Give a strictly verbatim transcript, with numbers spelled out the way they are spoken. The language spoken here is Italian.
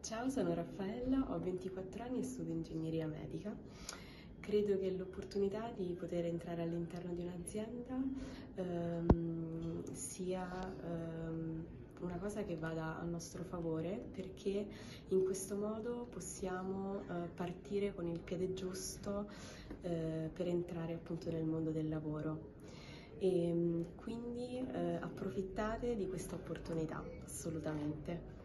Ciao, sono Raffaella, ho ventiquattro anni e studio ingegneria medica. Credo che l'opportunità di poter entrare all'interno di un'azienda ehm, sia ehm, una cosa che vada a nostro favore, perché in questo modo possiamo eh, partire con il piede giusto eh, per entrare appunto nel mondo del lavoro. E quindi eh, approfittate di questa opportunità, assolutamente.